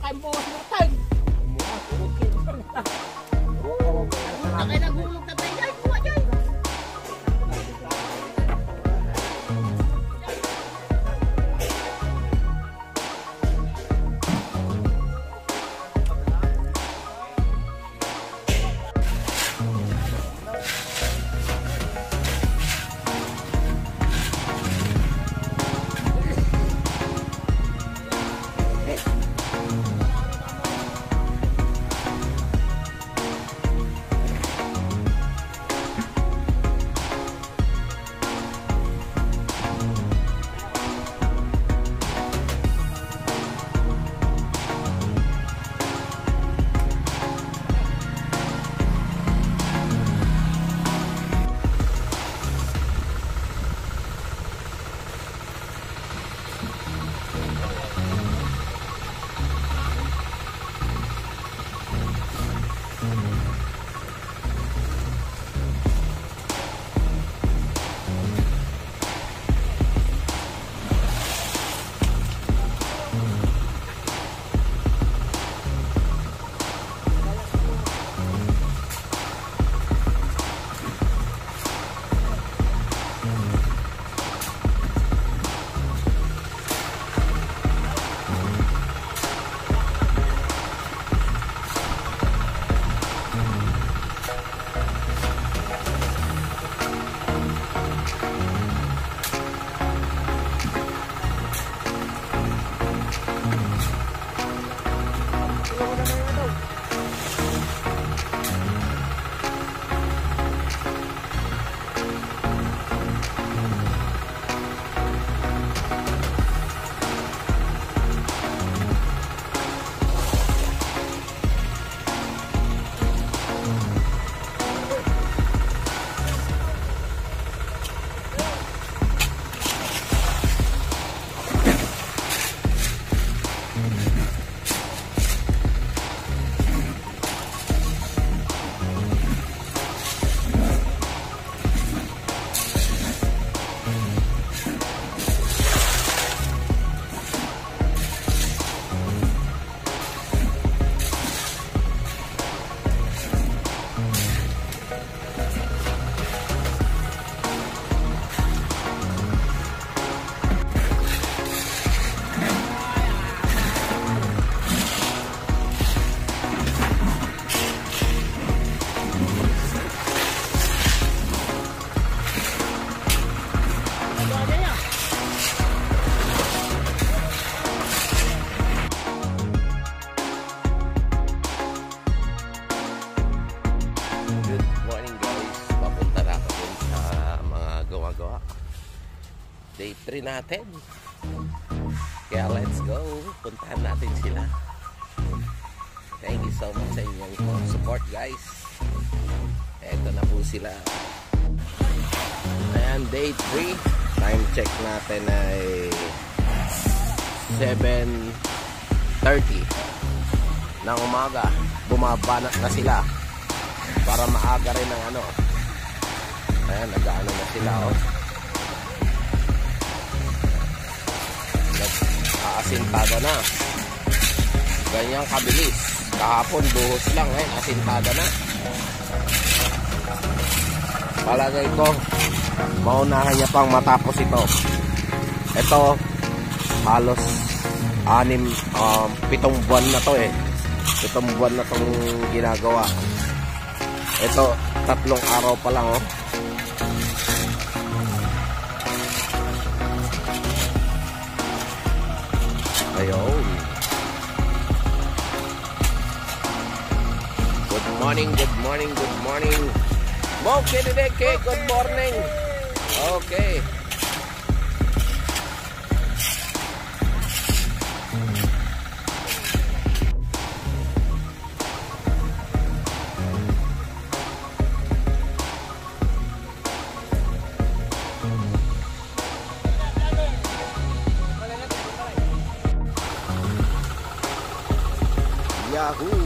kayong buwas mo tayo. Punta kayo naghulog na tayo. Ay, kuha dyan. Day 3 natin. Kaya let's go. Puntahan natin sila. Thank you so much sa inyong support, guys. Eto na po sila. Ayan, day 3. Time check natin ay 7:30 ng umaga. Bumabanat na sila para maaga rin ng ano. Ayan, nag-ano na sila, oh. Nag-aasintada na. Ganyang kabilis. Kahapon buhos lang, asintada na. Palagay ko maunahan niya pang matapos ito. Ito halos 7 buwan na to 7 buwan na tong ginagawa. Ito 3 araw pa lang, oh. Ayun. Good morning, good morning, good morning. Mo Kinideke, good morning. Okay. Yahoo!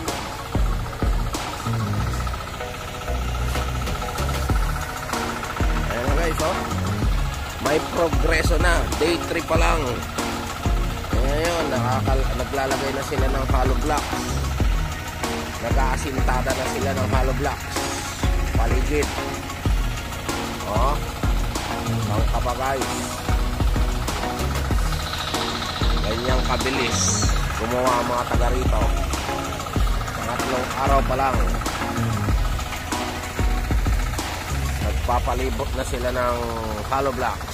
Ayan guys, oh. May progreso na. Day 3 pa lang. Ngayon, naglalagay na sila ng hollow blocks. Nag-aasintada na sila ng hollow blocks. Paligid. Oh. Bangka pa guys. Ganyang kabilis gumawa ang mga taga rito. Pangatlong araw pa lang. Nagpapalibot na sila ng hollow blocks.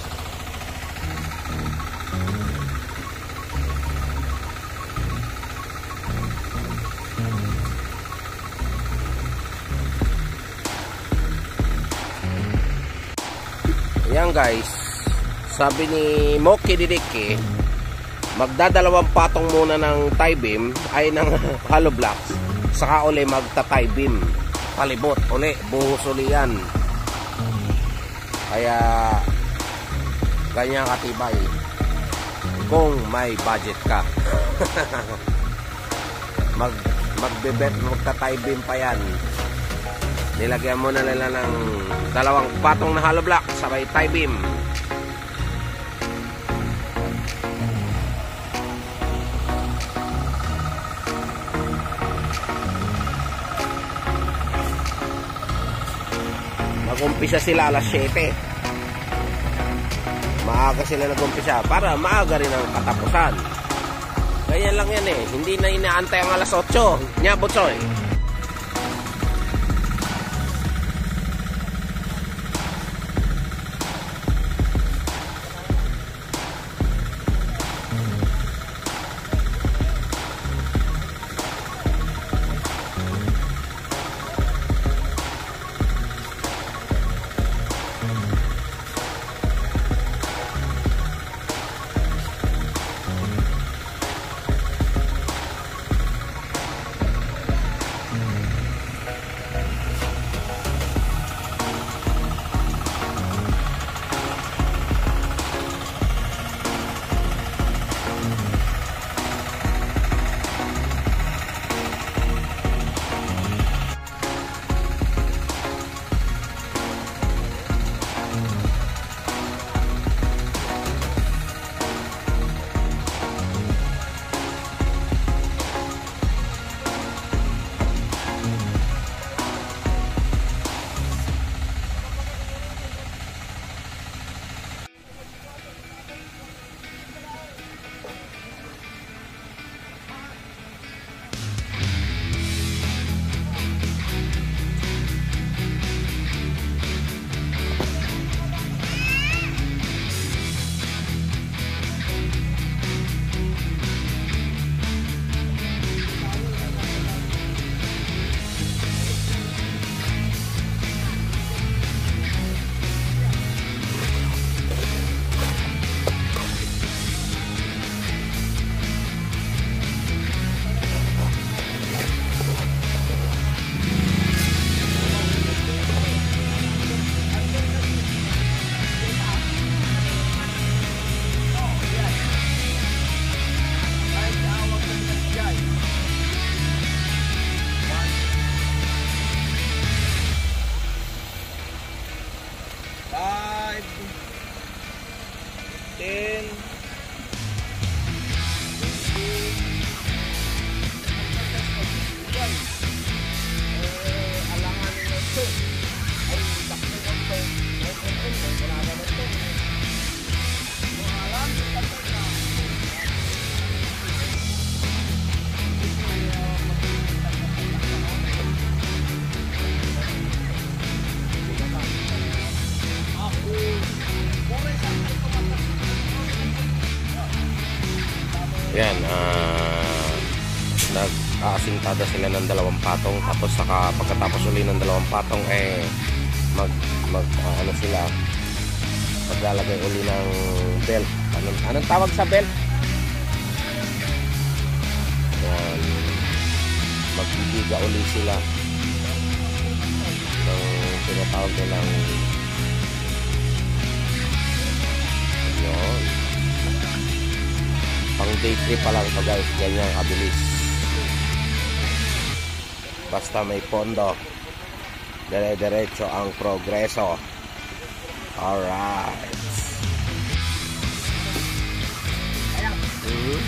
Yan guys, sabi ni Moki Didiki, magdadalawang patong muna ng tie beam ay ng hollow blocks, saka uli magta-tie beam, palibot uli, buhos uli yan. Kaya ganyan katibay kung may budget ka. magta-tie beam pa yan. Nilagyan mo na nila ng dalawang patong na hollow block sabay tie beam. Mag-umpisa sila alas 7. Maaga sila nag-umpisa para maaga rin ang katapusan. Ganyan lang yan eh. Hindi na inaantay ang alas 8. Nya butsoy. Yan, nag-aasintada sila ng dalawang patong, tapos saka pagkatapos uli ng dalawang patong ano sila, maglalagay uli ng belt. Anong tawag sa belt? Yan, magbibiga uli sila ng tinatawag nilang yun. Pang day 3 pa lang ito guys, ganyan kabilis. Basta may pondo, dire-diretso ang progreso. Alright.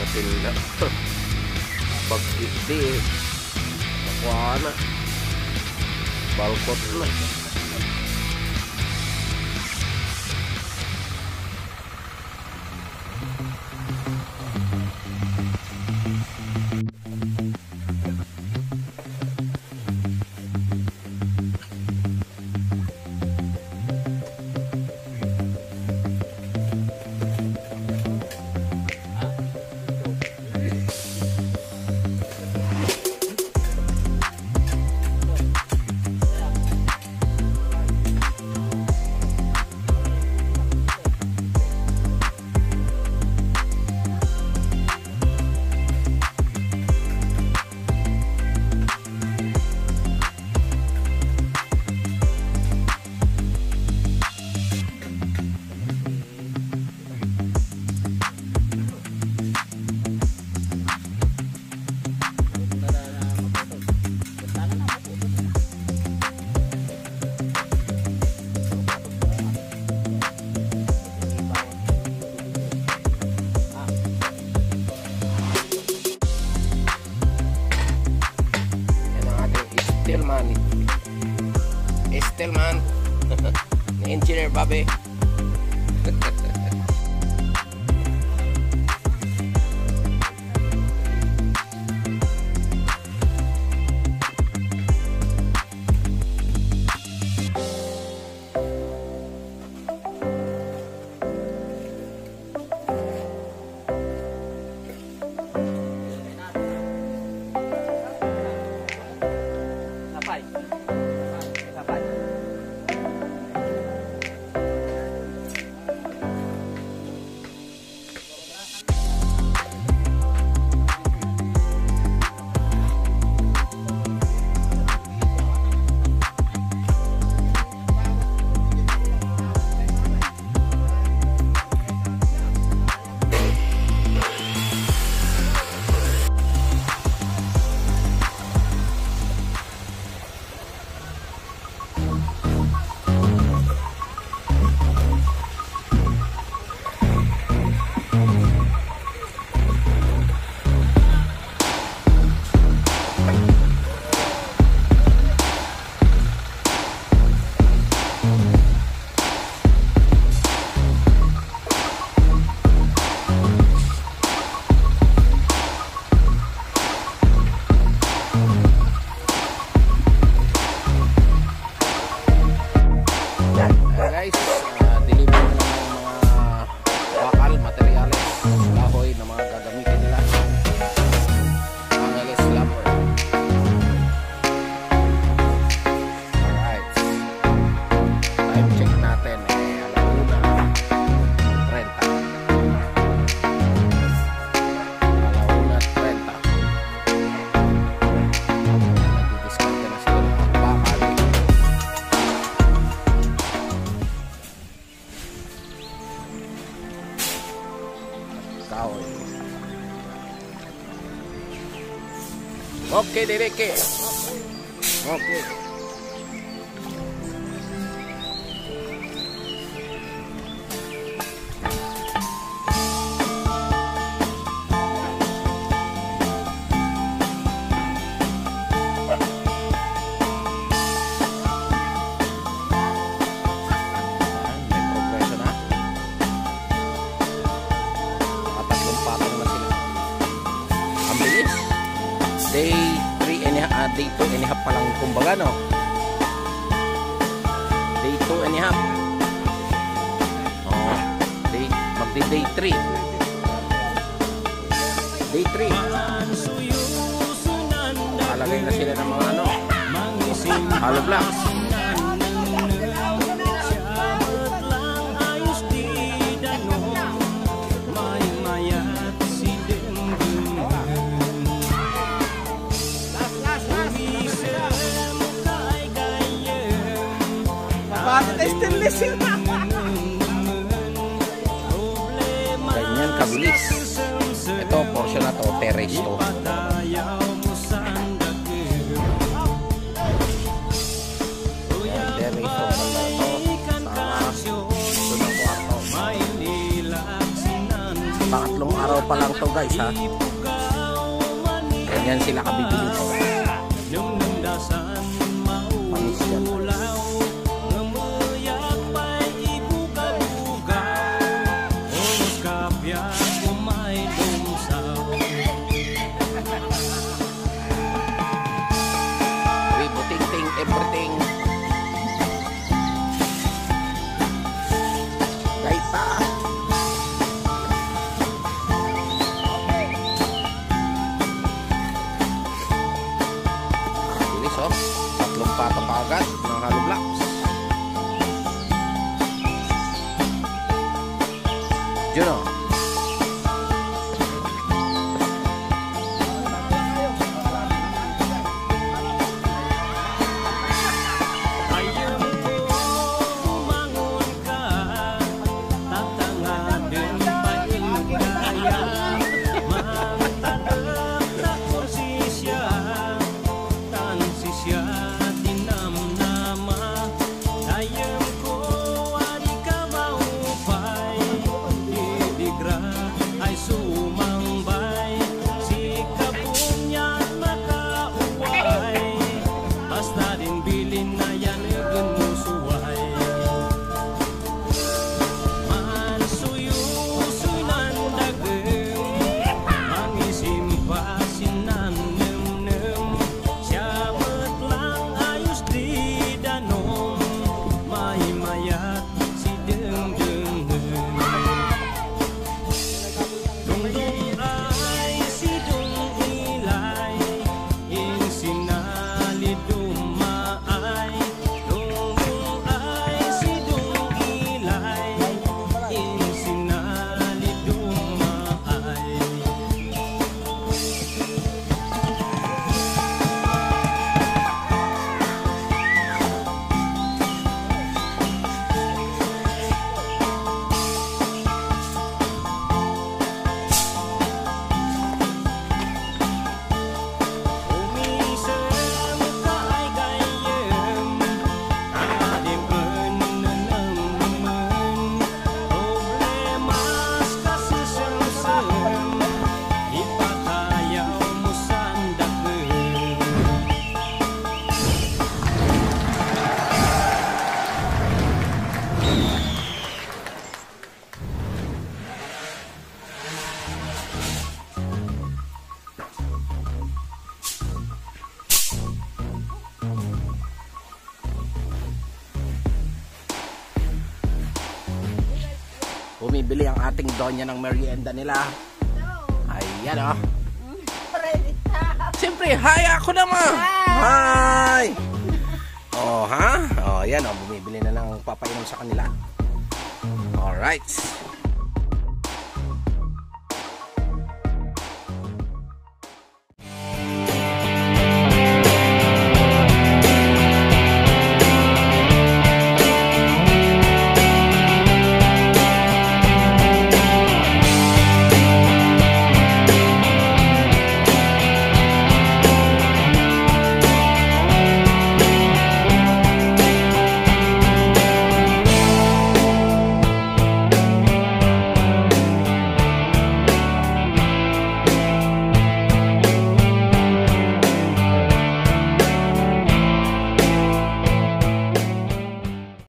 sila. Pag hindi, nakuha na. Balkot na. Stillman ni Engineer Bobby. Oke, Dereke. Oke. Day 2 and a half pa lang kumbaga, no? Day 2 and a half. Oh, magdi-day 3. Day 3. Alagay na sila ng mga ano, hollow blocks. Ganyan kabilis. Ito, portion na to, terrace to. Terrace to, sa sunang kwarto. Pangatlong araw pa lang to guys ha. Ganyan sila kabibilis. Panis yan. Buting-ting everything. Gaita. Bilis oh. 3 pato pa agad ng hollow blocks. Juno. Bumibili ang ating donya ng merienda nila. Ayan o. Siyempre, hi ako naman. Hi. Oh ha? Oh, yan o. Bumibili na ng papainom sa kanila. Alright.